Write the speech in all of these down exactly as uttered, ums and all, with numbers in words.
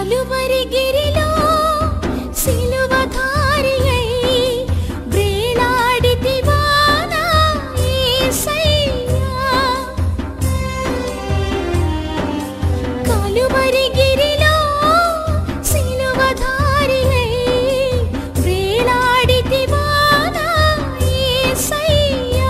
కలువరి గిరిలో సిలువధారియై వేలాడితివా నా యేసయ్యా. కలువరి గిరిలో సిలువధారియై వేలాడితివా నా యేసయ్యా.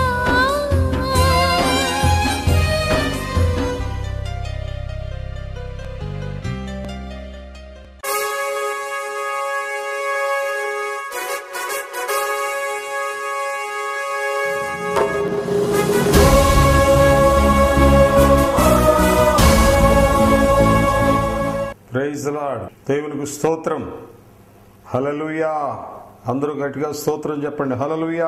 Praise the lord. దేవునికి స్తోత్రం. హల్లెలూయా. అందరూ గట్టిగా స్తోత్రం చెప్పండి. హల్లెలూయా.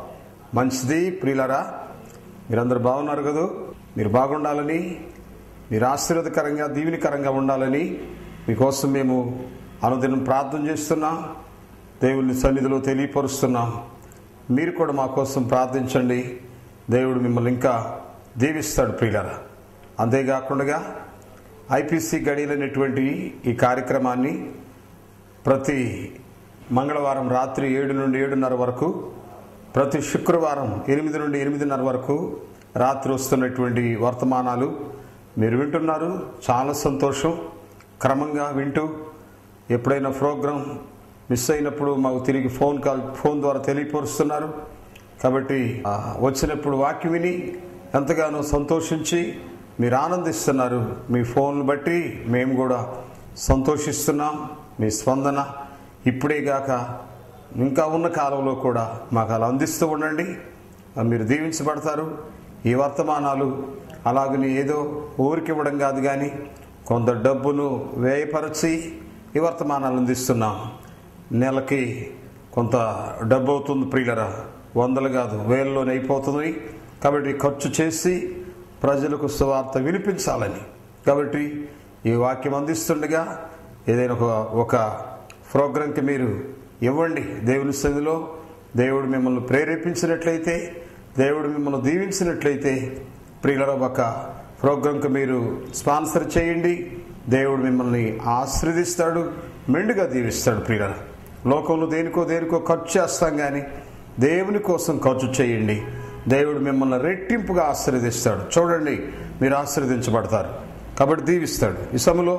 మంచిది ప్రియులారా, మీరందరూ బాగున్నారు కదా. మీరు బాగుండాలని, మీరు ఆశీర్వాదకరంగా దీవెనకరంగా ఉండాలని మీకోసం మేము అనుదినం ప్రార్థన చేస్తున్నాం, దేవుని సన్నిధిలో తెలియపరుస్తున్నాం. మీరు కూడా మా కోసం ప్రార్థించండి. దేవుడు మిమ్మల్ని ఇంకా దీవిస్తాడు ప్రియులారా. అంతేకాకుండా ఐపీసీ గడియలు అనేటువంటి ఈ కార్యక్రమాన్ని ప్రతి మంగళవారం రాత్రి ఏడు నుండి ఏడున్నర వరకు, ప్రతి శుక్రవారం ఎనిమిది నుండి ఎనిమిదిన్నర వరకు రాత్రి వస్తున్నటువంటి వర్తమానాలు మీరు వింటున్నారు. చాలా సంతోషం. క్రమంగా వింటూ ఎప్పుడైనా ప్రోగ్రాం మిస్ అయినప్పుడు మాకు తిరిగి ఫోన్ కాల్ ఫోన్ ద్వారా తెలియపరుస్తున్నారు. కాబట్టి వచ్చినప్పుడు వాక్యం విని ఎంతగానో సంతోషించి మీరు ఆనందిస్తున్నారు. మీ ఫోన్లు బట్టి మేము కూడా సంతోషిస్తున్నాం. మీ స్పందన ఇప్పుడే గాక ఇంకా ఉన్న కాలంలో కూడా మాకు అలా అందిస్తూ ఉండండి. మీరు దీవించబడతారు. ఈ వర్తమానాలు అలాగని ఏదో ఊరికి ఇవ్వడం కాదు, కానీ కొంత డబ్బును వ్యయపరిచి ఈ వర్తమానాలు అందిస్తున్నాం. నెలకి కొంత డబ్బు అవుతుంది ప్రియులరా, వందలు కాదు వేలలోనే అయిపోతుంది. కాబట్టి ఖర్చు చేసి ప్రజలకు సువార్త వినిపించాలని, కాబట్టి ఈ వాక్యం అందిస్తుండగా ఏదైనా ఒక ఒక ప్రోగ్రాంకి మీరు ఇవ్వండి. దేవుని సన్నిధిలో దేవుడు మిమ్మల్ని ప్రేరేపించినట్లయితే, దేవుడు మిమ్మల్ని దీవించినట్లయితే ప్రియుల ఒక ప్రోగ్రాంకి మీరు స్పాన్సర్ చేయండి. దేవుడు మిమ్మల్ని ఆశీర్వదిస్తాడు, మెండుగా దీవిస్తాడు. ప్రియుల లోకంలో దేనికో దేనికో ఖర్చు చేస్తాం, కానీ దేవుని కోసం ఖర్చు చేయండి. దేవుడు మిమ్మల్ని రెట్టింపుగా ఆశీర్వదిస్తాడు. చూడండి, మీరు ఆశీర్వదించబడతారు. కాబట్టి దీవిస్తాడు. ఈ సమయంలో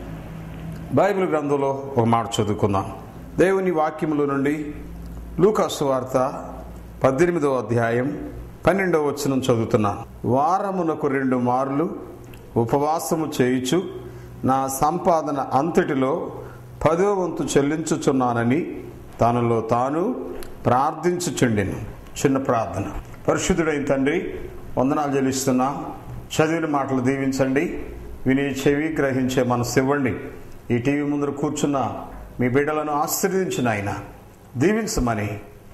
బైబిల్ గ్రంథంలో ఒక మాట చదువుకుందాం. దేవుని వాక్యముల నుండి లూకా సువార్త పద్దెనిమిదవ అధ్యాయం పన్నెండవ వచనం చదువుతున్నాను. వారమునకు రెండు మార్లు ఉపవాసము చేయుచు నా సంపాదన అంతటిలో పదో వంతు చెల్లించుచున్నానని తనలో తాను ప్రార్థించుచుండెను. చిన్న ప్రార్థన. పరిశుద్ధుడైన తండ్రి, వందనాలు చెల్లిస్తున్నా. చదివిన మాటలు దీవించండి, విని చెవి గ్రహించే మనసు ఇవ్వండి. ఈ టీవీ ముందర కూర్చున్న మీ బిడ్డలను ఆశీర్వదించిన ఆయన దీవించమని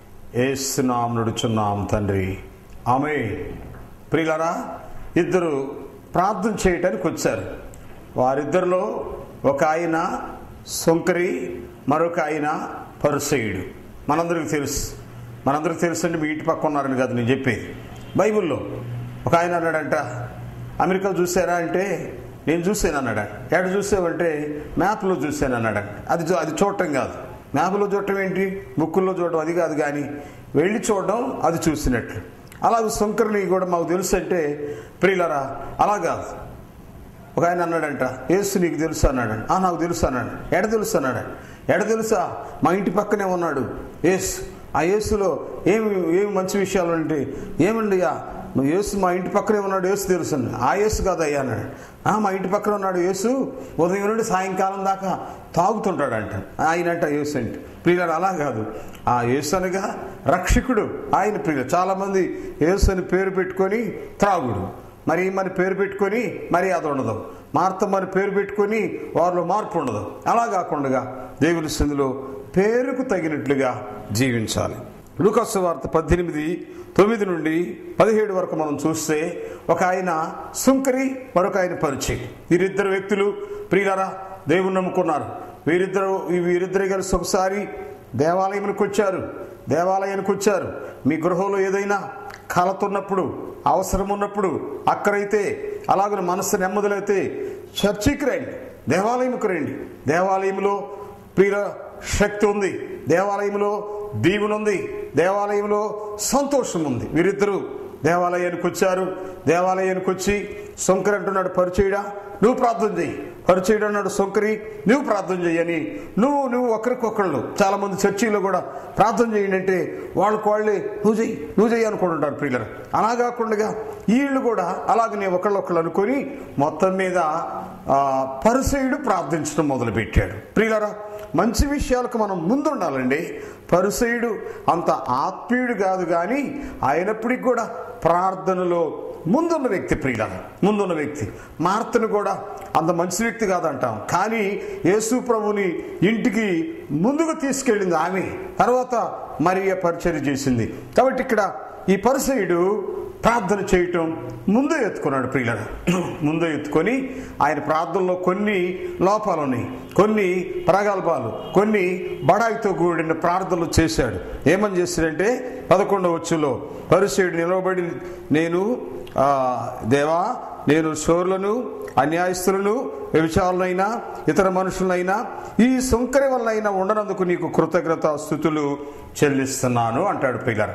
యేసు నామమున నడుచున్నాం తండ్రి, ఆమేన్. ప్రియులారా, ఇద్దరు ప్రార్థన చేయటానికి వచ్చారు. వారిద్దరిలో ఒక ఆయన సొంకరి, మరొక ఆయన పరిసయ్యుడు. మనందరికీ తెలుసు. మనందరికీ తెలుసు అంటే మీ ఇంటి పక్క ఉన్నారని కాదు నేను చెప్పేది. బైబిల్లో ఒక ఆయన అన్నాడంట, అమెరికా చూసారా అంటే నేను చూసాను అన్నాడు. ఎక్కడ చూసావంటే మ్యాప్లో చూశాను అన్నాడు. అది అది చూడటం కాదు. మ్యాప్లో చూడటం ఏంటి, బుక్కుల్లో చూడటం అది కాదు, కానీ వెళ్ళి చూడడం అది చూసినట్లు. అలాగే శంకరుని కూడా మాకు తెలుసు అంటే ప్రియులరా అలా కాదు. ఒక ఆయన అన్నాడంట, యేసు నీకు తెలుసు అన్నాడు. ఆ నాకు తెలుసు అన్నాడు. ఎడ తెలుసు అన్నాడు. ఎడ తెలుసా, మా ఇంటి పక్కనే ఉన్నాడు యేసు. ఆ యేసులో ఏమి ఏమి మంచి విషయాలు అంటే, ఏమండియా నువ్వు యేసు మా ఇంటి పక్కనే ఉన్నాడు, యేసు తెలుసు. ఆ యేసు కాదయ్యా అన్నాడు. మా ఇంటి పక్కన ఉన్నాడు యేసు, ఉదయం నుండి సాయంకాలం దాకా తాగుతుంటాడంట ఆయనంట యేసు అంటే. ప్రియులు అలా కాదు, ఆ యేసు అనగా రక్షకుడు ఆయన. ప్రియులు చాలామంది యేసు అని పేరు పెట్టుకొని త్రాగుడు, మరి మన పేరు పెట్టుకొని మరి అది ఉండదు, మార్తమ్మని పేరు పెట్టుకొని వారిలో మార్పు ఉండదు. అలా కాకుండా దేవుని సన్నిధిలో పేరుకు తగినట్లుగా జీవించాలి. లూకా సువార్త పద్దెనిమిది తొమ్మిది నుండి పదిహేడు వరకు మనం చూస్తే ఒక ఆయన సుంకరి, మరొక ఆయన పరిచయం. వీరిద్దరు వ్యక్తులు ప్రియులారా దేవుని నమ్ముకున్నారు. వీరిద్దరు వీరిద్దరు కలిసి ఒకసారి దేవాలయానికి వచ్చారు. దేవాలయానికి వచ్చారు మీ గృహంలో ఏదైనా కలతున్నప్పుడు, అవసరం ఉన్నప్పుడు, అక్కడైతే అలాగే మనసు నెమ్మదులైతే చర్చికి రండి. దేవాలయంకు రండి. దేవాలయంలో ప్రియ శక్తి ఉంది, దేవాలయంలో దీవెన ఉంది, దేవాలయంలో సంతోషం ఉంది. వీరిద్దరూ దేవాలయానికి వచ్చారు. దేవాలయానికి వచ్చి శంకర్ అంటున్నాడు, పరిచయుడా నువ్వు ప్రార్థన చెయ్యి, పరిచయుడు అన్నాడు శంకరి నువ్వు ప్రార్థన చెయ్యని. నువ్వు నువ్వు ఒకరికొకళ్ళు చాలా మంది చర్చిలో కూడా ప్రార్థన చేయండి అంటే వాళ్ళకు వాళ్ళే నువ్వు చెయ్యి నువ్వు చెయ్యి అనుకుంటుంటారు ప్రియులరు. అలా కాకుండా వీళ్ళు కూడా అలాగనే ఒకళ్ళొకళ్ళు అనుకొని మొత్తం మీద పరిసయుడు ప్రార్థించడం మొదలుపెట్టాడు. ప్రియులరా, మంచి విషయాలకు మనం ముందుండాలండి. పరిసయుడు అంత ఆత్మీయుడు కాదు, కానీ అయినప్పటికీ కూడా ప్రార్థనలో ముందున్న వ్యక్తి. ప్రియుల ముందున్న వ్యక్తి. మార్తను కూడా అంత మంచి వ్యక్తి కాదంటాం, కానీ యేసు ప్రభుని ఇంటికి ముందుకు తీసుకెళ్ళింది ఆమె. తర్వాత మరియ పరిచర్య చేసింది. కాబట్టి ఇక్కడ ఈ పరిసయుడు ప్రార్థన చేయటం ముందే ఎత్తుకున్నాడు. ప్రియుల ముందే ఎత్తుకొని ఆయన ప్రార్థనలో కొన్ని లోపాలు ఉన్నాయి, కొన్ని ప్రగల్భాలు, కొన్ని బడాయితో కూడిన ప్రార్థనలు చేశాడు. ఏమని చేశాడంటే పదకొండవ వచ్చులో పరిసయుడు నిలవబడి, నేను దేవా నేను శోరులను అన్యాయస్తులను వ్యభిచారులైనా ఇతర మనుషులైనా ఈ సుంకరి వల్లైనా ఉండనందుకు నీకు కృతజ్ఞత స్తుతులు చెల్లిస్తున్నాను అంటాడు. ప్రియులారా,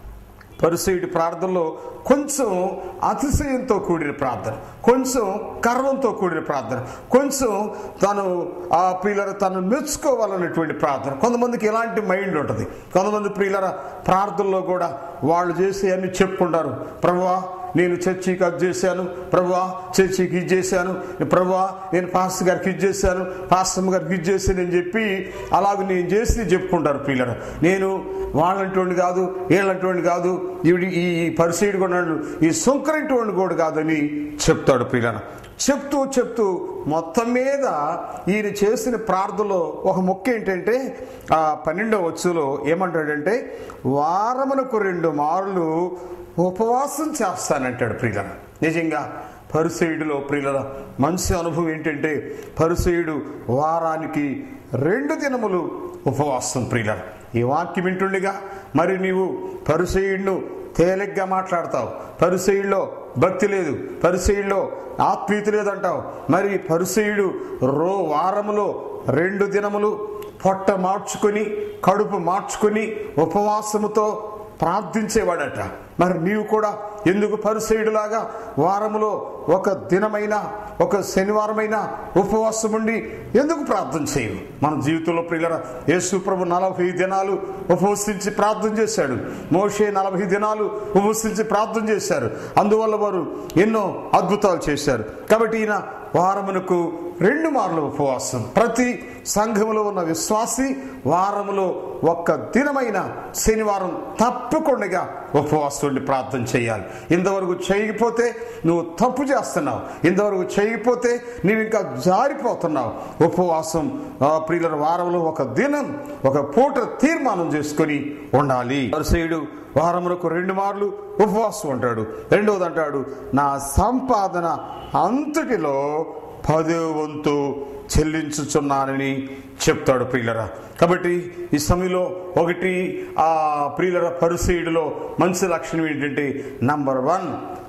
పరిసయుడి ప్రార్థనలో కొంచెం అతిశయంతో కూడిన ప్రార్థన, కొంచెం గర్వంతో కూడిన ప్రార్థన, కొంచెం తను ఆ ప్రియులర తను మెచ్చుకోవాలన్నటువంటి ప్రార్థన. కొంతమందికి ఎలాంటి మైండ్ ఉంటుంది. కొంతమంది ప్రియులర ప్రార్థనలో కూడా వాళ్ళు చేసే అన్ని చెప్పుకుంటారు. ప్రభువా నేను చర్చికి అది చేశాను, ప్రభువా చర్చికి ఇది చేశాను, ప్రభువా నేను పాస్టర్ గారికి ఇది చేశాను, పాస్టర్ గారికి ఇది చేశాను అని చెప్పి అలాగ నేను చేసి చెప్పుకుంటారు. ప్రియులర నేను వాళ్ళంటోండి కాదు, వీళ్ళంటోండి కాదు, ఈవిడి ఈ పరిసయుడు కొన్నాడు, ఈ సొంకరింటోండి కూడా కాదని చెప్తాడు. ప్రియులర చెప్తూ చెప్తూ మొత్తం మీద ఈయన చేసిన ప్రార్థనలో ఒక మొక్క ఏంటంటే ఆ పన్నెండవ వచ్చులో ఏమంటాడంటే వారమునకు రెండు మార్లు ఉపవాసం చేస్తానంటాడు. ప్రియులర నిజంగా పరిసయుడిలో ప్రియులర మంచి అనుభవం ఏంటంటే పరిసయుడు వారానికి రెండు దినములు ఉపవాసం. ప్రియులర ఈ వాక్యం వింటుండగా మరి నీవు పరిసయుడిను తేలిగ్గా మాట్లాడతావు, పరిసయుడిలో భక్తి లేదు, పరిసయుడిలో ఆత్మీయత లేదంటావు. మరి పరిసయుడు రో వారములో రెండు దినములు పొట్ట మార్చుకొని కడుపు మార్చుకొని ఉపవాసముతో ప్రార్థించేవాడట. మరి నీవు కూడా ఎందుకు పరిసయుడిలాగా వారములో ఒక దినమైనా ఒక శనివారమైనా ఉపవాసం ఉండి ఎందుకు ప్రార్థన చేయవు? మన జీవితంలో ప్రియులరా యేసు ప్రభు నలభై దినాలు ఉపవసించి ప్రార్థన చేశాడు. మోషే నలభై దినాలు ఉపవసించి ప్రార్థన చేశారు. అందువల్ల వారు ఎన్నో అద్భుతాలు చేశారు. కాబట్టి ఈయన వారమునకు రెండు మార్లు ఉపవాసం. ప్రతి సంఘములో ఉన్న విశ్వాసి వారములో ఒక్క దినమైన శనివారం తప్పకుండా ఉపవాసం ఉండి ప్రార్థన చేయాలి. ఇంతవరకు చేయకపోతే నువ్వు తప్పు చేస్తున్నావు, ఇంతవరకు చేయకపోతే నువ్వు ఇంకా జారిపోతున్నావు. ఉపవాసం ప్రియుల వారంలో ఒక దినం ఒక పూట తీర్మానం చేసుకొని ఉండాలి. పరిసయుడు వారములకు రెండు మార్లు ఉపవాసం అంటాడు. రెండవది అంటాడు నా సంపాదన అంతటిలో పదో వంతు చెల్లించుచున్నానని చెప్తాడు. ప్రియులరా కాబట్టి ఈ సమయంలో ఒకటి ఆ ప్రియులర పరిసయుడిలో మంచి లక్షణం ఏంటంటే నంబర్ వన్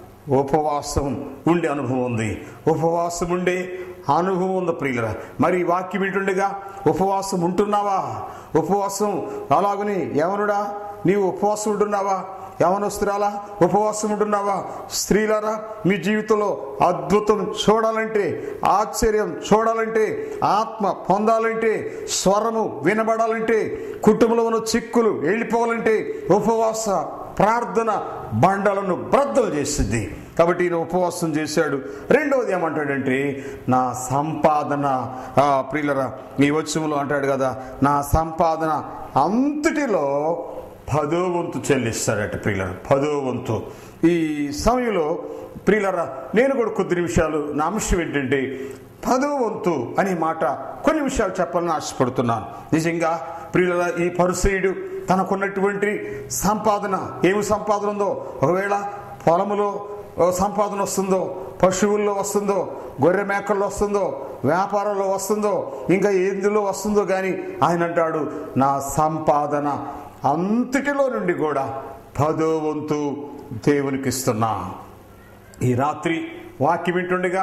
ఉపవాసం ఉండే అనుభవం ఉంది. ఉపవాసం ఉండే అనుభవం ఉంది ప్రియులరా. మరి వాక్యం ఏంటుండగా ఉపవాసం ఉంటున్నావా? ఉపవాసం అలాగని యవనుడా నీవు ఉపవాసం ఉంటున్నావా? యవనస్తురాలా ఉపవాసం ఉంటున్నావా? స్త్రీలారా మీ జీవితంలో అద్భుతం చూడాలంటే, ఆశ్చర్యం చూడాలంటే, ఆత్మ పొందాలంటే, స్వరము వినబడాలంటే, కుటుంబంలో ఉన్న చిక్కులు వెళ్ళిపోవాలంటే ఉపవాస ప్రార్థన బండలను బ్రద్దలు చేసింది. కాబట్టి ఈయన ఉపవాసం చేశాడు. రెండవది ఏమంటాడంటే నా సంపాదన ప్రియులరా ఈ వచనంలో అంటాడు కదా నా సంపాదన అంతటిలో పదో వంతు చెల్లిస్తాడట. ప్రియులరా పదో వంతు. ఈ సమయంలో ప్రియులరా నేను కూడా కొద్ది నిమిషాలు నా అంశం ఏంటంటే పదో వంతు అనే మాట కొన్ని విషయాలు చెప్పాలని ఆశపడుతున్నాను. నిజంగా ప్రియులరా ఈ పరిసయుడు తనకున్నటువంటి సంపాదన ఏమి సంపాదన ఉందో, ఒకవేళ పొలములో సంపాదన వస్తుందో, పశువుల్లో వస్తుందో, గొర్రె మేకల్లో వస్తుందో, వ్యాపారంలో వస్తుందో, ఇంకా ఎందులో వస్తుందో కానీ ఆయన అంటాడు నా సంపాదన అంతటిలో నుండి కూడా పదో వంతు దేవునికి ఇస్తున్నా. ఈ రాత్రి వాక్యం వింటుండగా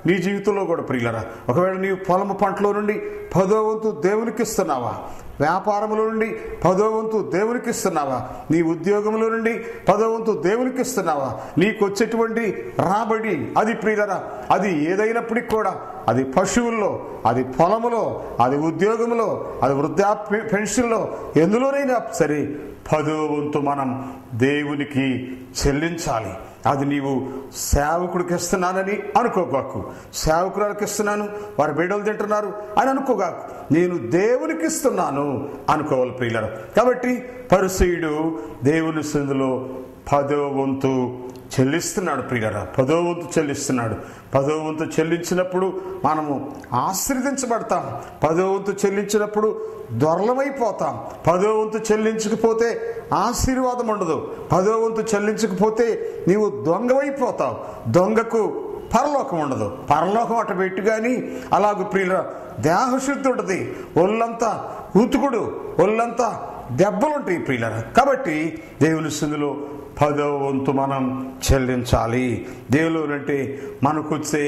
నీ జీవితంలో కూడా ప్రియులరా, ఒకవేళ నీవు పొలము పంటలో నుండి పదో వంతు దేవునికి ఇస్తున్నావా? వ్యాపారంలో నుండి పదో వంతు దేవునికి ఇస్తున్నావా? నీ ఉద్యోగంలో నుండి పదో వంతు దేవునికి ఇస్తున్నావా? నీకు వచ్చేటువంటి రాబడి అది ప్రియులరా, అది ఏదైనప్పటికీ కూడా, అది పశువుల్లో, అది పొలములో, అది ఉద్యోగంలో, అది వృద్ధాప్య పెన్షన్లో, ఎందులోనైనా సరే పదో వంతు మనం దేవునికి చెల్లించాలి. అది నీవు సేవకుడికి ఇస్తున్నానని అనుకోగాకు, సేవకురాలకు ఇస్తున్నాను వారి బిడ్డలు తింటున్నారు అని అనుకోగాకు, నేను దేవునికి ఇస్తున్నాను అనుకోవాలి ప్రియులారా. కాబట్టి పరిసయ్యుడు దేవుని సన్నిధిలో పదో వంతు చెల్లిస్తున్నాడు ప్రియులారా, పదో వంతు చెల్లిస్తున్నాడు. పదో వంతు చెల్లించినప్పుడు మనము ఆశీర్వదించబడతాం. పదో వంతు చెల్లించినప్పుడు దొరలమైపోతాం. పదో వంతు చెల్లించకపోతే ఆశీర్వాదం ఉండదు. పదో వంతు చెల్లించకపోతే నీవు దొంగవైపోతావు. దొంగకు పరలోకం ఉండదు. పరలోకం అట పెట్టు కానీ అలాగ ప్రియుల దేహశుద్ధి ఉంటుంది, ఒళ్ళంతా ఉతుకుడు, ఒళ్ళంతా దెబ్బలుంటాయి ప్రియులరా. కాబట్టి దేవుని సన్నిధిలో పదో వంతు మనం చెల్లించాలి. దేవులో అంటే మనకు వచ్చే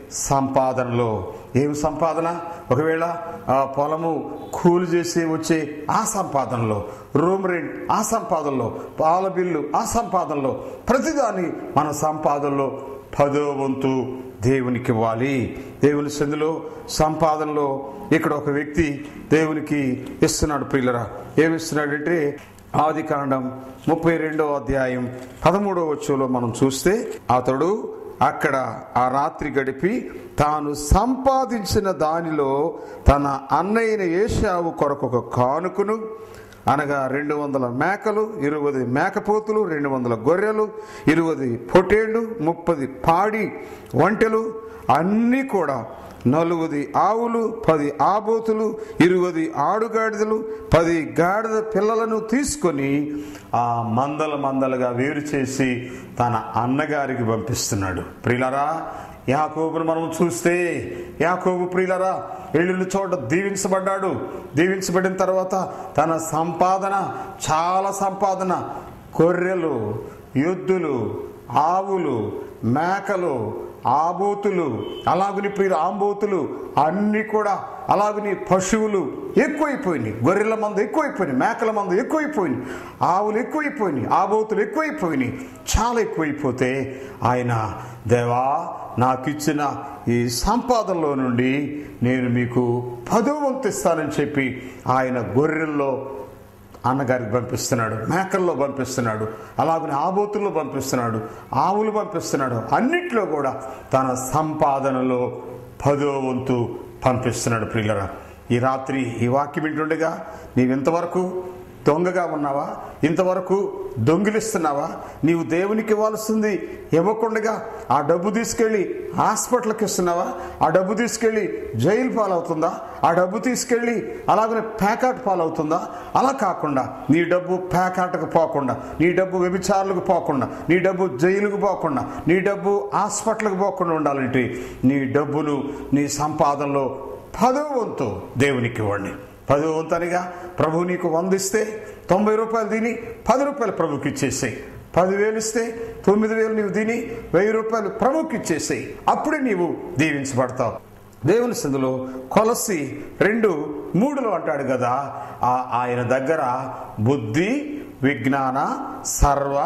సంపాదనలో ఏమి సంపాదన? ఒకవేళ ఆ పొలము కూలి చేసి వచ్చే ఆ సంపాదనలో, రూమ్ రెంట్ ఆ సంపాదనలో, పాల బిల్లు ఆ సంపాదనలో, ప్రతిదాన్ని మన సంపాదనలో పదో వంతు దేవునికి ఇవ్వాలి. దేవుని సందులో సంపాదనలో ఇక్కడ ఒక వ్యక్తి దేవునికి ఇస్తున్నాడు ప్రియులరా. ఏమిస్తున్నాడంటే ఆది కాండం ముప్పై రెండో అధ్యాయం పదమూడో వచ్చంలో మనం చూస్తే, అతడు అక్కడ ఆ రాత్రి గడిపి తాను సంపాదించిన దానిలో తన అన్నయ్యన ఏశావు కొరకు ఒక కానుకను, అనగా రెండు వందల మేకలు, ఇరవై మేకపోతులు, రెండు వందల గొర్రెలు, ఇరవై పొటేళ్లు, ముప్పది పాడి ఒంటెలు, అన్నీ కూడా నలుగుది ఆవులు, పది ఆబోతులు, ఇరువది ఆడుగాడిదలు, పది గాడిద పిల్లలను తీసుకొని ఆ మందల మందలుగా వేరు చేసి తన అన్నగారికి పంపిస్తున్నాడు. ప్రియులారా, యాకోబును మనం చూస్తే, యాకోబు ప్రియులారా వెళ్ళిన చోట దీవించబడ్డాడు. దీవించబడిన తర్వాత తన సంపాదన, చాలా సంపాదన, గొర్రెలు, ఎద్దులు, ఆవులు, మేకలు, ఆబోతులు, అలాగని ప్రియులు ఆంబోతులు అన్నీ కూడా, అలాగని పశువులు ఎక్కువైపోయినాయి. గొర్రెల మందు ఎక్కువైపోయినాయి, మేకల మందు ఎక్కువైపోయినాయి, ఆవులు ఎక్కువైపోయినాయి, ఆబోతులు ఎక్కువైపోయినాయి. చాలా ఎక్కువైపోతే ఆయన, దేవా నాకు ఇచ్చిన ఈ సంపాదనలో నుండి నేను మీకు పదో వంతు ఇస్తానని చెప్పి ఆయన గొర్రెల్లో అన్నగారికి పంపిస్తున్నాడు, మేకల్లో పంపిస్తున్నాడు, అలాగనే ఆబోతుల్లో పంపిస్తున్నాడు, ఆవులు పంపిస్తున్నాడు. అన్నిట్లో కూడా తన సంపాదనలో పదో వంతు పంపిస్తున్నాడు. ప్రియులరా, ఈ రాత్రి ఈ వాక్యం వింటుండగా నీవింతవరకు దొంగగా ఉన్నావా? ఇంతవరకు దొంగిలిస్తున్నావా? నీవు దేవునికి ఇవ్వాల్సింది ఇవ్వకుండా ఆ డబ్బు తీసుకెళ్ళి హాస్పిటల్కి ఇస్తున్నావా? ఆ డబ్బు తీసుకెళ్ళి జైలు పాలవుతుందా? ఆ డబ్బు తీసుకెళ్ళి అలాగనే ప్యాకాట్ పాలవుతుందా? అలా కాకుండా నీ డబ్బు ప్యాకాట్కు పోకుండా, నీ డబ్బు వ్యభిచారులకు పోకుండా, నీ డబ్బు జైలుకు పోకుండా, నీ డబ్బు హాస్పిటల్కి పోకుండా ఉండాలంటే నీ డబ్బును నీ సంపాదనలో పదో వంతు దేవునికి ఇవ్వండి. పదో వంతనిగా ప్రభు నీకు వందిస్తే తొంభై రూపాయలు తిని పది రూపాయలు ప్రభుకి ఇచ్చేసాయి. పదివేలు ఇస్తే తొమ్మిది వేలు నీవు తిని వెయ్యి రూపాయలు ప్రభుకి ఇచ్చేసాయి. అప్పుడే నీవు దీవించబడతావు. దేవుని సందులో కొలసి రెండు మూడులో అంటాడు కదా, ఆయన దగ్గర బుద్ధి, విజ్ఞాన, సర్వ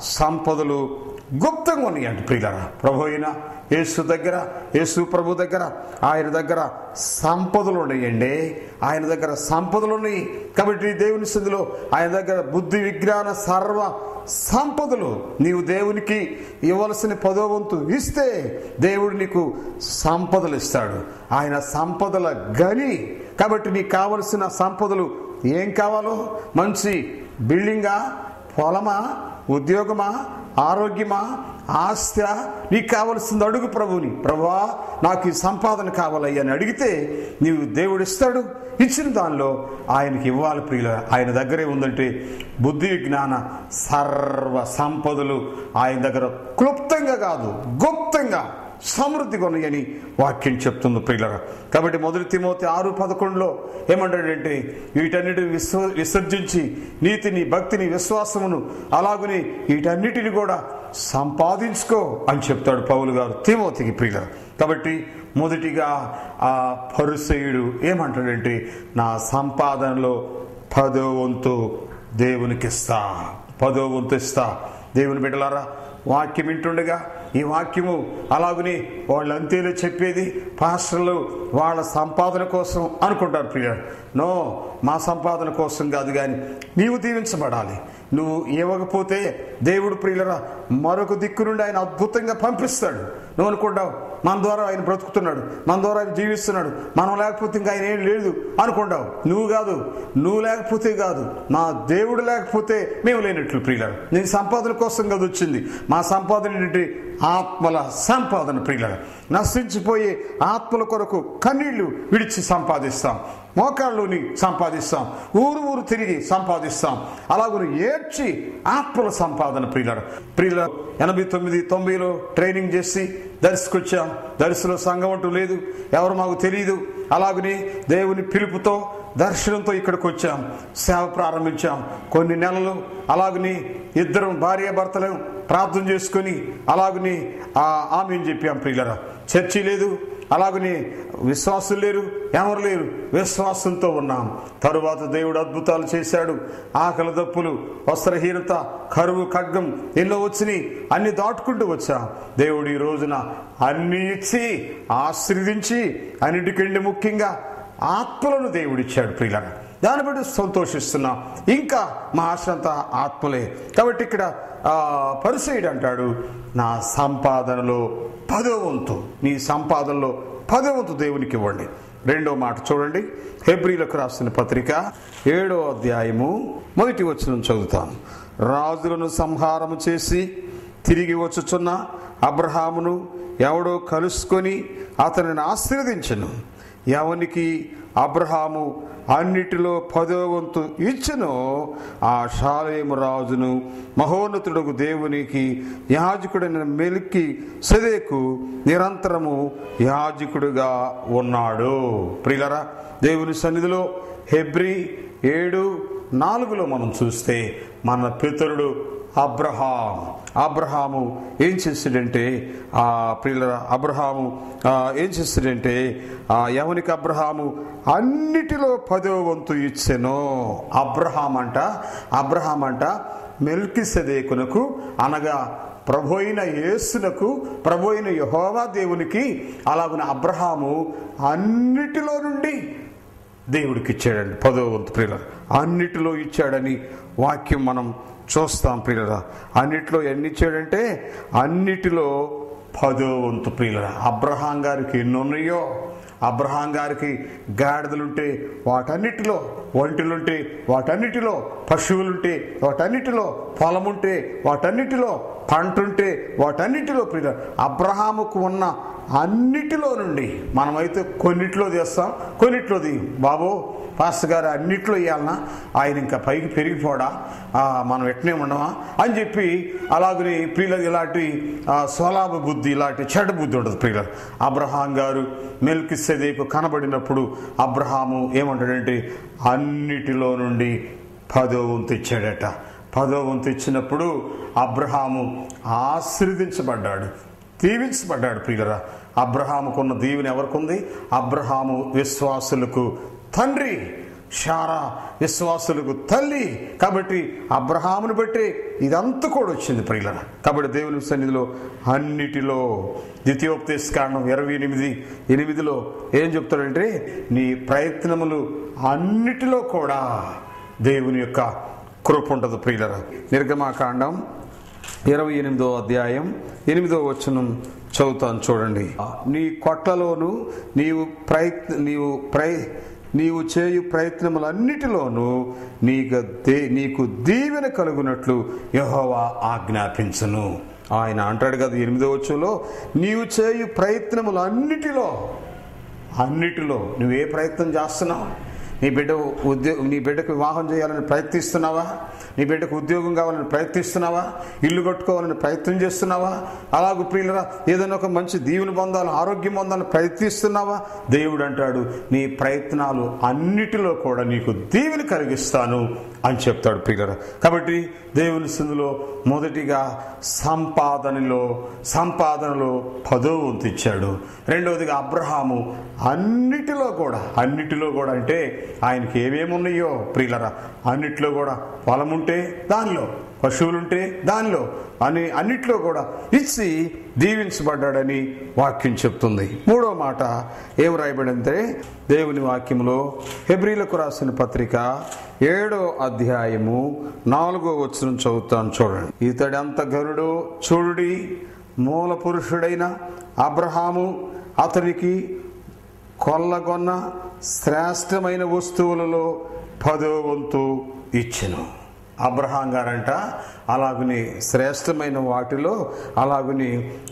సంపదలు గుప్తంగా ఉన్నాయండి. ప్రియులారా, ప్రభు అయిన యేసు దగ్గర, యేసు ప్రభు దగ్గర, ఆయన దగ్గర సంపదలు ఉన్నాయండి. ఆయన దగ్గర సంపదలు ఉన్నాయి. కాబట్టి దేవుని సన్నిధిలో ఆయన దగ్గర బుద్ధి, విజ్ఞాన, సర్వ సంపదలు. నీవు దేవునికి ఇవ్వవలసిన పదో వంతు ఇస్తే దేవుడు నీకు సంపదలు ఇస్తాడు. ఆయన సంపదల గని. కాబట్టి నీకు కావలసిన సంపదలు ఏం కావాలో, మంచి బిల్డింగా, పొలమా, ఉద్యోగమా, ఆరోగ్యమా, ఆస్తి, నీకు కావలసింది అడుగు ప్రభుని. ప్రభువా నాకు ఈ సంపాదన కావాలయ్యా అని అడిగితే నీవు దేవుడు ఇస్తాడు. ఇచ్చిన దానిలో ఆయనకి ఇవ్వాలి ప్రియుల. ఆయన దగ్గరే ఉందంటే బుద్ధి, విజ్ఞాన, సర్వ సంపదలు ఆయన దగ్గర క్లుప్తంగా కాదు, గుప్తంగా సమృద్ధిగా ఉన్నాయని వాక్యం చెప్తుంది ప్రియులరా. కాబట్టి మొదటి తిమోతి ఆరు పదకొండులో ఏమంటాడంటే, వీటన్నిటిని విశ్వ విసర్జించి నీతిని, భక్తిని, విశ్వాసమును, అలాగని వీటన్నిటిని కూడా సంపాదించుకో అని చెప్తాడు పౌలు గారు తిమోతికి ప్రియులారా. కాబట్టి మొదటిగా ఆ పరిసయ్యుడు ఏమంటాడంటే, నా సంపాదనలో పదో వంతు దేవునికి ఇస్తా, పదో వంతు ఇస్తా. దేవుని బిడ్డలారా, వాక్యం వింటుండగా ఈ వాక్యము అలాగని వాళ్ళు అంతేలో చెప్పేది పాస్టర్లు వాళ్ళ సంపాదన కోసం అనుకుంటారు ప్రియుడు. నో, మా సంపాదన కోసం కాదు, కానీ నీవు దీవించబడాలి. నువ్వు ఇవ్వకపోతే దేవుడు ప్రియులరా మరొక దిక్కు నుండి ఆయన అద్భుతంగా పంపిస్తాడు. నువ్వు అనుకుంటావు మన ద్వారా ఆయన బ్రతుకుతున్నాడు, మన ద్వారా ఆయన జీవిస్తున్నాడు, మనం లేకపోతే ఇంకా ఆయన ఏం లేదు అనుకుంటావు. నువ్వు కాదు, నువ్వు లేకపోతే కాదు, నా దేవుడు లేకపోతే మేము లేనట్లు ప్రియులారు. నేను సంపాదన కోసం కాదు వచ్చింది. మా సంపాదన ఏంటంటే ఆత్మల సంపాదన ప్రియులారు. నశించిపోయే ఆత్మల కొరకు కన్నీళ్లు విడిచి సంపాదిస్తాం, మోకాళ్ళలోని సంపాదిస్తాం, ఊరు ఊరు తిరిగి సంపాదిస్తాం. అలాగని ఏడ్చి ఆత్మల సంపాదన ప్రియులారు. ప్రియుల ఎనభై తొమ్మిది తొంభైలో ట్రైనింగ్ చేసి దర్శకొచ్చాం. దర్శలో సంఘం అంటూ లేదు, ఎవరు మాకు తెలియదు. అలాగని దేవుని పిలుపుతో దర్శనంతో ఇక్కడికి వచ్చాం, సేవ ప్రారంభించాం. కొన్ని నెలలు అలాగని ఇద్దరం భార్యాభర్తలు ప్రార్థన చేసుకొని అలాగని ఆమేన్ చెప్పాం ప్రియులారా. చర్చి లేదు, అలాగని విశ్వాసం లేరు, ఎవరు లేరు, విశ్వాసంతో ఉన్నాం. తరువాత దేవుడు అద్భుతాలు చేశాడు. ఆకలి దప్పులు, వస్త్రహీనత, కరువు, ఖడ్గం ఎన్నో వచ్చినాయి. అన్ని దాటుకుంటూ వచ్చాం. దేవుడు ఈ రోజున అన్ని ఇచ్చి ఆశీర్వదించి అన్నిటికంటే ముఖ్యంగా ఆత్మలను దేవుడిచ్చాడు ప్రియులారా. దాన్ని బట్టి సంతోషిస్తున్నాం. ఇంకా మా ఆశ అంతా ఆత్మలే. కాబట్టి ఇక్కడ పరిసయ్యుడు అంటాడు, నా సంపాదనలో పదో వంతు, నీ సంపాదనలో పదో వంతు దేవునికి ఇవ్వండి. రెండో మాట చూడండి, హెబ్రీలకు రాసిన పత్రిక ఏడో అధ్యాయము మొదటి వచనం చదువుతాను. రాజులను సంహారము చేసి తిరిగి వచ్చుచున్న అబ్రహామును ఎవడో కలుసుకొని అతనిని ఆశీర్వదించెను. ఎవనికి అబ్రహాము అన్నిటిలో పదో వంతు ఇచ్చెనో ఆ షాలేము రాజును మహోన్నతుడకు దేవునికి యాజకుడైన మెల్కి సెదెకు నిరంతరము యాజకుడుగా ఉన్నాడు. ప్రియులారా, దేవుని సన్నిధిలో హెబ్రీ ఏడు నాలుగులో మనం చూస్తే మన పితరుడు అబ్రహాం అబ్రహాము ఏం చేస్తాడంటే ఆ ప్రియుల అబ్రహాము ఏం చేస్తాడంటే ఎవనికి అబ్రహాము అన్నిటిలో పదో వంతు ఇచ్చెనో. అబ్రహాం అంట అబ్రహాం అంట మెల్కిసెదెకునకు అనగా ప్రభు అయిన యేసునకు, ప్రభు అయిన యెహోవా దేవునికి అలాగున అబ్రహాము అన్నిటిలో నుండి దేవుడికి ఇచ్చాడండి పదో వంతు. ప్రియుల అన్నిటిలో ఇచ్చాడని వాక్యం మనం చూస్తాం ప్రియులరా. అన్నిటిలో ఎన్ని ఇచ్చాడంటే అన్నిటిలో పదో వంతు ప్రియులరా. అబ్రహాం గారికి ఎన్ని ఉన్నాయో, అబ్రహాం గారికి గాడిదలుంటే వాటన్నిటిలో, ఒంటెలుంటే వాటన్నిటిలో, పశువులుంటే వాటన్నిటిలో, పొలముంటే వాటన్నిటిలో, పంటుంటే వాటన్నిటిలో ప్రియుల అబ్రహాముకు ఉన్న అన్నిటిలో నుండి మనమైతే కొన్నిట్లో చేస్తాం, కొన్నిట్లో దిగు. బాబు పాస్టర్ గారు అన్నిట్లో ఇవ్వాలన్నా, ఆయన ఇంకా పైకి పెరిగిపోడా, మనం ఎట్నే ఉండమా అని చెప్పి అలాగని ప్రియుల ఇలాంటి స్వలాభ బుద్ధి, ఇలాంటి చెడ్డ బుద్ధి ఉండదు ప్రియుల. అబ్రహాం గారు మెల్కిసెదెకు కనబడినప్పుడు అబ్రహాము ఏమంటాడంటే అన్నిటిలో నుండి పదో వంతు ఇచ్చాడట. పదో వంతు ఇచ్చినప్పుడు అబ్రహాము ఆశీర్వదించబడ్డాడు, దీవించబడ్డాడు ప్రియులరా. అబ్రహాముకున్న దీవెన ఎవరికుంది? అబ్రహాము విశ్వాసులకు తండ్రి, శారా విశ్వాసులకు తల్లి. కాబట్టి అబ్రహామును బట్టి ఇదంతా కూడా వచ్చింది ప్రియులరా. కాబట్టి దేవుని సన్నిధిలో అన్నిటిలో ద్వితీయోపదేశ కాండం ఇరవై ఎనిమిది ఎనిమిదిలో ఏం చెప్తాడంటే నీ ప్రయత్నములు అన్నిటిలో కూడా దేవుని యొక్క కృప ఉంటుంది ప్రియులరా. నిర్గమాకాండం ఇరవై ఎనిమిదో అధ్యాయం ఎనిమిదో వచనం చదువుతాను చూడండి. నీ కొట్లలోను నీవు ప్రయత్న నీవు ప్రయ నీవు చేయు ప్రయత్నములన్నిటిలోనూ నీకు దే నీకు దీవెన కలుగునట్లు యెహోవా ఆజ్ఞాపించును. ఆయన అంటాడు కదా ఎనిమిదో వచనంలో, నీవు చేయు ప్రయత్నములన్నిటిలో, అన్నిటిలో నువ్వే ప్రయత్నం చేస్తున్నావు, నీ బిడ్డ ఉద్యోగం నీ బిడ్డకు వివాహం చేయాలని ప్రయత్నిస్తున్నావా? నీ బిడ్డకు ఉద్యోగం కావాలని ప్రయత్నిస్తున్నావా? ఇల్లు కట్టుకోవాలని ప్రయత్నం చేస్తున్నావా? అలాగే ప్రియులరా ఏదైనా ఒక మంచి దీవుని పొందాలని, ఆరోగ్యం పొందాలని ప్రయత్నిస్తున్నావా? దేవుడు అంటాడు, నీ ప్రయత్నాలు అన్నిటిలో కూడా నీకు దీవెని కలిగిస్తాను అని చెప్తాడు ప్రియులరా. కాబట్టి దేవుని సందులో మొదటిగా సంపాదనలో సంపాదనలో పదో వంతు ఇచ్చాడు. రెండవదిగా అబ్రహాము అన్నిటిలో కూడా అన్నిటిలో కూడా అంటే ఆయనకి ఏమేమి ఉన్నాయో ప్రియులరా, అన్నిటిలో కూడా పొలం ఉంటే దానిలో, పశువులుంటే దానిలో, అని అన్నిట్లో కూడా ఇచ్చి దీవించబడ్డాడని వాక్యం చెప్తుంది. మూడో మాట ఏం రాయబడిందంటే దేవుని వాక్యంలో హెబ్రీలకు రాసిన పత్రిక ఏడో అధ్యాయము నాలుగో వచనం చదువుతాను చూడండి. ఇతడంత గరుడు చూడుడి, మూల పురుషుడైన అబ్రహాము అతనికి కొల్లగొన్న శ్రేష్టమైన వస్తువులలో పదో వంతు ఇచ్చెను. అబ్రహాం గారంట అలాగుని శ్రేష్టమైన వాటిలో అలాగుని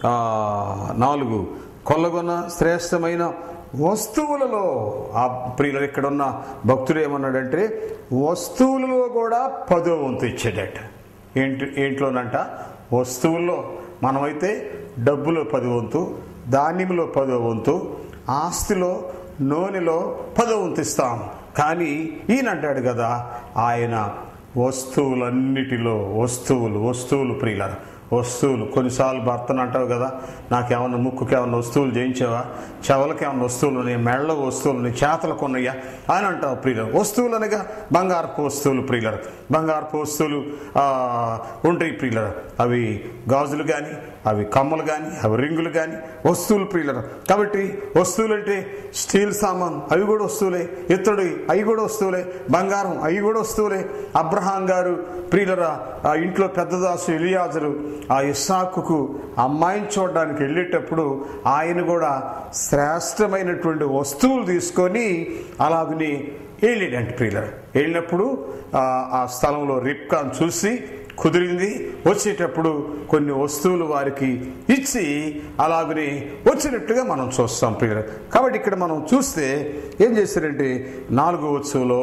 నాలుగు కొల్లగొన్న శ్రేష్టమైన వస్తువులలో, ఆ ప్రియులు ఇక్కడ ఉన్న భక్తుడు ఏమన్నాడంటే వస్తువులలో కూడా పదో వంతు ఇచ్చాడట. ఏంటి ఏంట్లోనంట? వస్తువుల్లో. మనమైతే డబ్బులో పదో వంతు, ధాన్యంలో పదో వంతు, ఆస్తిలో నూనెలో పదో వంతు ఇస్తాం. కానీ ఈయన అంటాడు కదా, ఆయన వస్తువులన్నిటిలో వస్తువులు వస్తువులు ప్రియులారా, వస్తువులు. కొన్నిసార్లు భర్తను అంటావు కదా, నాకేమన్నా ముక్కుకి ఏమన్నా వస్తువులు చేయించావా, చెవులకి ఏమన్నా వస్తువులు ఉన్నాయి, మెళ్ళ వస్తువులు ఉన్నాయి, చేతలకు ఉన్నాయా అని అంటావు ప్రియులరు. వస్తువులు అనగా బంగారపు వస్తువులు ప్రియులరు, బంగారపు వస్తువులు ఉంటాయి ప్రియులరు. అవి గాజులు కానీ, అవి కమ్మలు కానీ, అవి రింగులు కానీ వస్తువులు ప్రియులరు. కాబట్టి వస్తువులు అంటే స్టీల్ సామాన్, అవి కూడా వస్తువులే. ఇత్తడి, అవి కూడా వస్తువులే. బంగారం, అవి కూడా వస్తువులే. అబ్రహాం గారు ప్రియులరా ఆ ఇంట్లో పెద్దదాసు ఎలియాజరు ఆ ఇస్సాకుకు అమ్మాయిని చూడడానికి వెళ్ళేటప్పుడు ఆయన కూడా శ్రేష్టమైనటువంటి వస్తువులు తీసుకొని అలాగని వెళ్ళాడంటే ప్రియులరా. వెళ్ళినప్పుడు ఆ స్థలంలో రిబ్కాను చూసి కుదిరింది. వచ్చేటప్పుడు కొన్ని వస్తువులు వారికి ఇచ్చి అలాగని వచ్చినట్టుగా మనం చూస్తాం ప్రియులరా. కాబట్టి ఇక్కడ మనం చూస్తే ఏం చేశారంటే నాలుగో వస్తువులో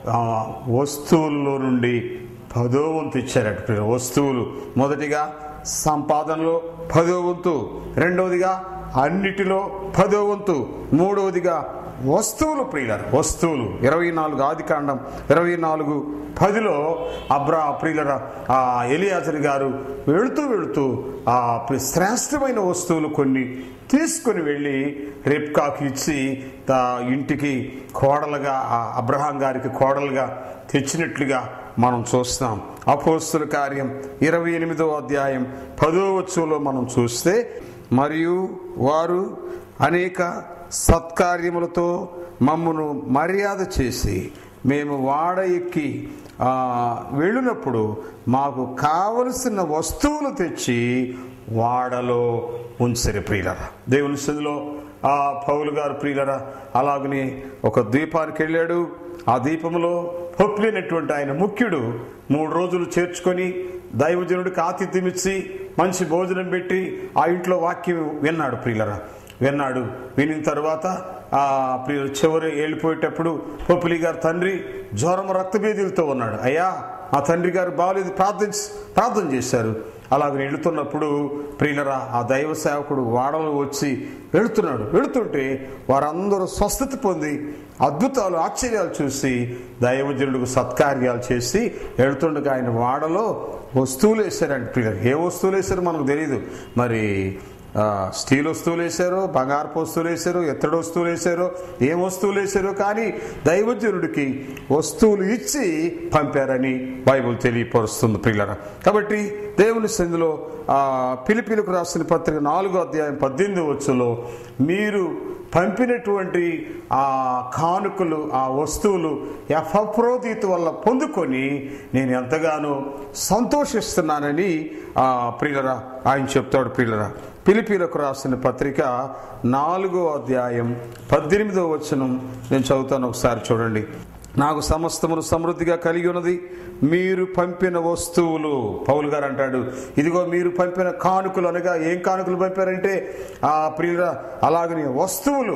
వస్తువుల్లో నుండి పదో వంతు ఇచ్చారట ప్రియుల. వస్తువులు మొదటిగా సంపాదనలో పదో వంతు, రెండవదిగా అన్నిటిలో పదో వంతు, మూడవదిగా వస్తువులు ప్రియులరు. వస్తువులు ఇరవై నాలుగు ఆది కాండం ఇరవై నాలుగు పదిలో అబ్రా ప్రియులర ఆ ఎలియాజరు గారు వెళుతూ వెళుతూ ఆ శ్రేష్టమైన వస్తువులు కొన్ని తీసుకొని వెళ్ళి రిబ్కాకు ఇచ్చి తా ఇంటికి కోడలుగా ఆ అబ్రహాం గారికి కోడలుగా తెచ్చినట్లుగా మనం చూస్తాం. అపోస్తుల కార్యం ఇరవై ఎనిమిదో అధ్యాయం పదో వచనంలో మనం చూస్తే, మరియు వారు అనేక సత్కార్యములతో మమ్మను మర్యాద చేసి మేము వాడ ఎక్కి వెళ్ళినప్పుడు మాకు కావలసిన వస్తువులు తెచ్చి వాడలో ఉంచరి ప్రియులరా. దేవుని సన్నిధిలో ఆ పౌలు గారు ప్రియులరా అలాగని ఒక ద్వీపానికి వెళ్ళాడు. ఆ ద్వీపంలో పొప్పినటువంటి ఆయన ముఖ్యుడు మూడు రోజులు చేర్చుకొని దైవజనుడికి ఆతిథ్యం ఇచ్చి మంచి భోజనం పెట్టి ఆ ఇంట్లో వాక్యం విన్నాడు ప్రియులరా. విన్నాడు వినిన తర్వాత ఆ ప్రియులు చివరి వెళ్ళిపోయేటప్పుడు పొప్పిలి గారు తండ్రి జ్వరం రక్తభేదీలతో ఉన్నాడు. అయ్యా ఆ తండ్రి గారు బాగలేదు, ప్రార్థించి ప్రార్థన చేశారు. అలాగ వెళుతున్నప్పుడు ప్రియులరా ఆ దైవ సేవకుడు వాడలో వచ్చి వెళుతున్నాడు. వెళుతుంటే వారందరూ స్వస్థత పొంది అద్భుతాలు ఆశ్చర్యాలు చూసి దైవజనుడికి సత్కార్యాలు చేసి వెళుతుండగా ఆయన వాడలో వస్తువులు వేశారంటే ప్రియులరు. ఏ వస్తువులు వేశారో మనకు తెలియదు. మరి స్టీల్ వస్తువులు వేశారో, బంగారపు వస్తువులు వేశారో, ఎత్తడి వస్తువులు వేశారో, ఏం వస్తువులు వేశారో కానీ దైవజనుడికి వస్తువులు ఇచ్చి పంపారని బైబిల్ తెలియపరుస్తుంది ప్రియులరా. కాబట్టి దేవుని సన్నిధిలో ఆ ఫిలిప్పీలకు రాసిన పత్రిక నాలుగో అధ్యాయం పద్దెనిమిది వచనంలో మీరు పంపినటువంటి ఆ కానుకలు ఆ వస్తువులు ఎపఫ్రోదితు వల్ల పొందుకొని నేను ఎంతగానో సంతోషిస్తున్నానని ఆ ప్రియులరా ఆయన చెప్తాడు ప్రియులరా. ఫిలిప్పీలకు రాసిన పత్రిక నాలుగో అధ్యాయం పద్దెనిమిదో వచనం నేను చదువుతాను, ఒకసారి చూడండి. నాకు సమస్తమును సమృద్ధిగా కలిగి ఉన్నది, మీరు పంపిన వస్తువులు. పౌలు గారు అంటాడు, ఇదిగో మీరు పంపిన కానుకలు అనగా ఏం కానుకలు పంపారంటే ఆ ప్రియుల అలాగని వస్తువులు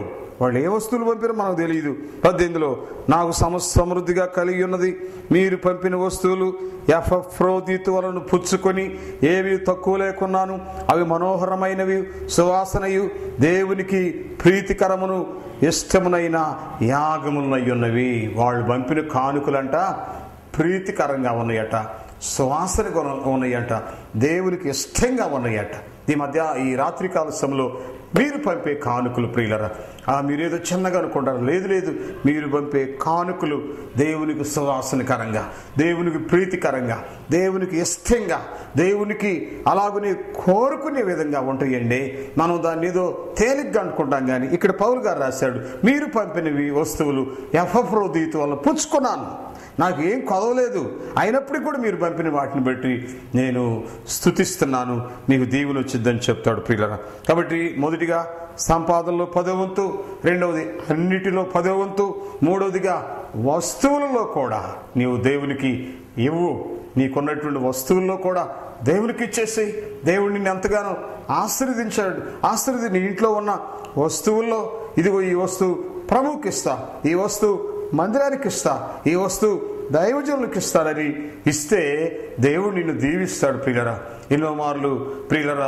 వాళ్ళు ఏ వస్తువులు పంపారో మనకు తెలియదు. పద్దెనిమిదిలో నాకు సమస్త సమృద్ధిగా కలిగి ఉన్నది, మీరు పంపిన వస్తువులు ఎఫ్రోదీతు వలను పుచ్చుకొని ఏవి తక్కువ లేకున్నాను, అవి మనోహరమైనవి, సువాసనయు దేవునికి ప్రీతికరమును ఇష్టమునైన యాగములై ఉన్నవి. వాళ్ళు పంపిన కానుకలంట ప్రీతికరంగా ఉన్నాయట, సువాసనగా ఉన్నాయట, దేవునికి ఇష్టంగా ఉన్నాయట. ఈ మధ్య ఈ రాత్రికాల సమయంలో మీరు పంపే కానుకలు ప్రియులరా, మీరేదో చిన్నగా అనుకుంటారు, లేదు లేదు, మీరు పంపే కానుకలు దేవునికి సువాసనకరంగా, దేవునికి ప్రీతికరంగా, దేవునికి ఇష్టంగా, దేవునికి అలాగనే కోరుకునే విధంగా ఉంటాయండి. మనం దాన్ని ఏదో తేలిగ్గా అనుకుంటాం. కానీ ఇక్కడ పౌలు గారు రాశాడు, మీరు పంపినవి వస్తువులు ఎఫ్రోదీతు వల్ల పుచ్చుకున్నాను, నాకు ఏం కొదవలేదు, అయినప్పటికీ కూడా మీరు పంపిన వాటిని బట్టి నేను స్తుతిస్తున్నాను, మీకు దీవెన వచ్చిందని చెప్తాడు ప్రియులరా. కాబట్టి మొదటిగా సంపాదనలో పదో వంతు, రెండవది అన్నిటిలో పదో వంతు, మూడవదిగా వస్తువులలో కూడా నీవు దేవునికి ఇవ్వు. నీకున్నటువంటి వస్తువుల్లో కూడా దేవునికి ఇచ్చేసి దేవుడు నిన్ను ఎంతగానో ఆశీర్వదించాడు. ఆశీర్వది నీ ఇంట్లో ఉన్న వస్తువుల్లో ఇదిగో ఈ వస్తువు ప్రభువుకి ఇస్తా, ఈ వస్తువు మందిరానికి ఇస్తా, ఈ వస్తువు దైవజనులకు ఇస్తాడని ఇస్తే దేవుడు నిన్ను దీవిస్తాడు ప్రియులరా. ఎన్నో మార్లు ప్రియులరా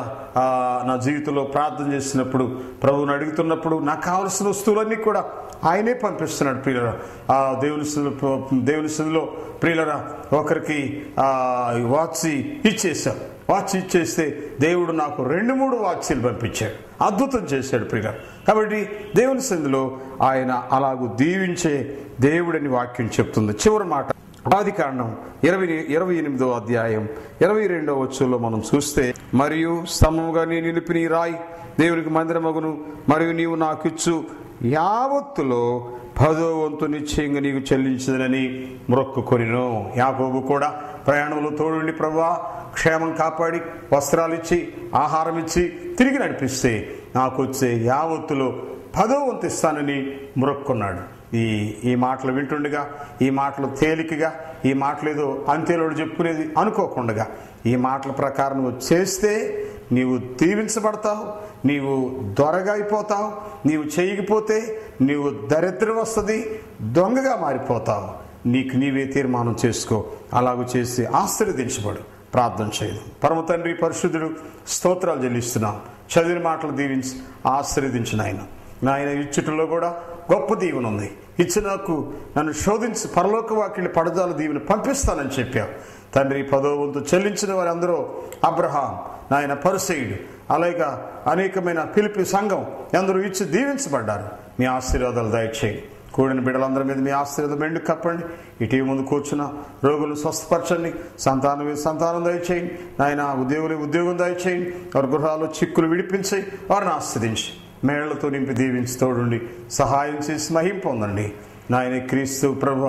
నా జీవితంలో ప్రార్థన చేసినప్పుడు, ప్రభువుని అడుగుతున్నప్పుడు నాకు కావలసిన వస్తువులన్నీ కూడా ఆయనే పంపిస్తున్నాడు ప్రియులరా. ఆ దేవుని దేవుని సన్నిధిలో ప్రియులరా ఒకరికి ఆ వాచ్ ఇచ్చేసాం. వాచ్ ఇచ్చేస్తే దేవుడు నాకు రెండు మూడు వాచ్లు పంపించాడు, అద్భుతం చేశాడు ప్రియులరా. కాబట్టి దేవుని సన్నిధిలో ఆయన అలాగూ దీవించే దేవుడని వాక్యం చెప్తుంది. చివరి మాట ఆది కాండం ఇరవై ఇరవై ఎనిమిదో అధ్యాయం ఇరవై రెండవ వచనంలో మనం చూస్తే, మరియు స్తంభముగా నేను నిలిపిన ఈ రాయి దేవునికి మందిరమగును, మరియు నీవు నాకిచ్చు యావత్తులో పదో వంతు నిశ్చయంగా నీకు చెల్లించదనని మొక్కుకొనిను. యాకోబు కూడా ప్రయాణంలో తోడుండి ప్రభువా క్షేమం కాపాడి వస్త్రాలు ఇచ్చి ఆహారం ఇచ్చి తిరిగి నడిపిస్తే నాకు వచ్చే యావత్తులో పదో వంతు ఇస్తానని మొక్కుకున్నాడు. ఈ ఈ మాటలు వింటుండగా, ఈ మాటలు తేలికగా, ఈ మాటలు ఏదో అంత్యలోడు చెప్పుకునేది అనుకోకుండా ఈ మాటల ప్రకారం నువ్వు చేస్తే నీవు దీవించబడతావు, నీవు దొరగా అయిపోతావు. నీవు చేయకపోతే నీవు దరిద్రం వస్తుంది, దొంగగా మారిపోతావు. నీకు నీవే తీర్మానం చేసుకో, అలాగూ చేసి ఆశీర్వదించబడు. ప్రార్థన చేయదు. పరమ తండ్రి పరిశుద్ధుడు స్తోత్రాలు చెల్లిస్తున్నాం. చదివిన మాటలు దీవించి ఆశీర్వదించిన ఆయన నాయన ఇచ్చుటలో కూడా గొప్ప దీవెన ఉంది. ఇచ్చినాకు నన్ను శోధించి పరలోక వాక్యుని పడజాల దీవెన పంపిస్తానని చెప్పావు తండ్రి. పదో వంతు చెల్లించిన వారు అందరూ అబ్రహాం, నాయన పరిసయుడు, అలాగే అనేకమైన పిలిపి సంఘం అందరూ ఇచ్చి దీవించబడ్డారు. మీ ఆశీర్వాదాలు దయచేయండి. కూడిన బిడ్డలందరి మీద మీ ఆశీర్వాదం ఎండు కప్పండి. ఇటీవల ముందు కూర్చున్న రోగులు స్వస్థపరచండి. సంతానం సంతానం దయచేయండి నాయన. ఉద్యోగులు ఉద్యోగం దయచేయండి. వారి గృహాలు చిక్కులు విడిపించి వారిని ఆస్వాదించి మేళ్లతో నింపి దీవించి తోడుండి సహాయం చేసి మహిం పొందండి నాయన. క్రీస్తు ప్రభు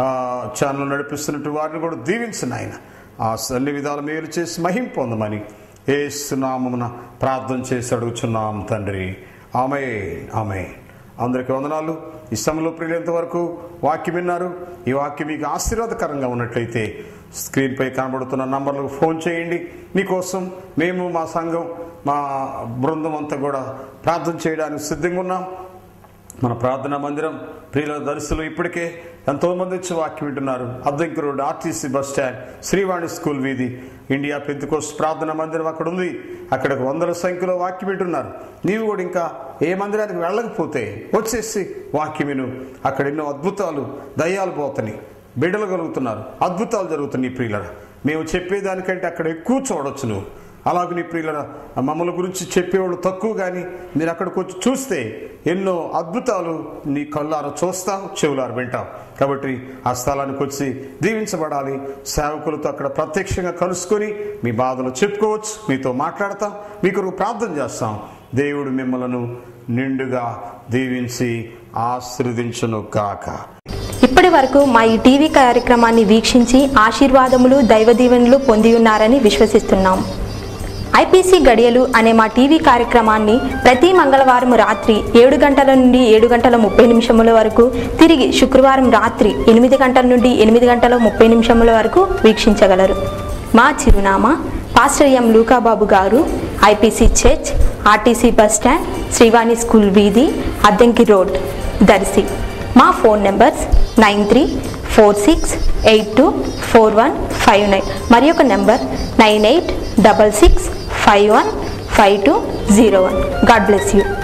ఛానల్ నడిపిస్తున్నట్టు వారిని కూడా దీవించండి ఆయన. ఆ అన్ని విధాల మేలు చేసి మహిం పొందమని యేసు నామమున ప్రార్థన చేసి అడుగుచున్నాం తండ్రి. ఆమేన్, ఆమేన్. అందరికీ వందనాలు. ఈ సమయంలో ప్రియులంత వరకు వాక్యం విన్నారు. ఈ వాక్యం మీకు ఆశీర్వాదకరంగా ఉన్నట్లయితే స్క్రీన్పై కనబడుతున్న నంబర్లకు ఫోన్ చేయండి. మీకోసం మేము మా సంఘం మా బృందం అంతా కూడా ప్రార్థన చేయడానికి సిద్ధంగా ఉన్నాం. మన ప్రార్థనా మందిరం ప్రియుల దర్శులు ఇప్పటికే ఎంతోమంది వచ్చి వాక్యం వింటున్నారు. Addanki road, RTC bus stand, Srivani school వీధి, ఇండియా పెంతెకోస్తు ప్రార్థనా మందిరం అక్కడ ఉంది. అక్కడికి వందల సంఖ్యలో వాక్యం వింటున్నారు. నీవు కూడా ఇంకా ఏ మందిరానికి వెళ్ళకపోతే వచ్చేసి వాక్యం విను. అక్కడ ఎన్నో అద్భుతాలు, దయ్యాలు పోతని, బిడ్డలు కలుగుతున్నారు, అద్భుతాలు జరుగుతున్నాయి ప్రియులరా. మేము చెప్పేదానికంటే అక్కడ ఎక్కువ చూడొచ్చు నువ్వు. అలాగే నీ ప్రియుల మమ్మల్ని గురించి చెప్పేవాళ్ళు తక్కువ, కానీ మీరు అక్కడికి వచ్చి చూస్తే ఎన్నో అద్భుతాలు నీ కళ్ళారా చూస్తావు, చెవులారు వింటావు. కాబట్టి ఆ స్థలానికి వచ్చి దీవించబడాలి. సేవకులతో అక్కడ ప్రత్యక్షంగా కలుసుకొని మీ బాధలు చెప్పుకోవచ్చు, మీతో మాట్లాడతాం, మీకు ప్రార్థన చేస్తాం. దేవుడు మిమ్మలను నిండుగా దీవించి ఆశీర్వదించును గాక. ఇప్పటి వరకు మా ఈ టీవీ కార్యక్రమాన్ని వీక్షించి ఆశీర్వాదములు, దైవ దీవెనలు పొంది ఉన్నారని విశ్వసిస్తున్నాం. ఐపీసీ గడియలు అనే మా టీవీ కార్యక్రమాన్ని ప్రతి మంగళవారం రాత్రి ఏడు గంటల నుండి ఏడు గంటల ముప్పై నిమిషముల వరకు, తిరిగి శుక్రవారం రాత్రి ఎనిమిది గంటల నుండి ఎనిమిది గంటల ముప్పై నిమిషముల వరకు వీక్షించగలరు. మా చిరునామా పాస్టర్ ఎం లూకాబాబు గారు, IPC church, RTC bus stand, Srivani school వీధి, అద్దంకి రోడ్, దర్శి. మా phone numbers nine three four six eight two four one five nine, మరి ఒక number nine eight double six five one five two zero one. God bless you.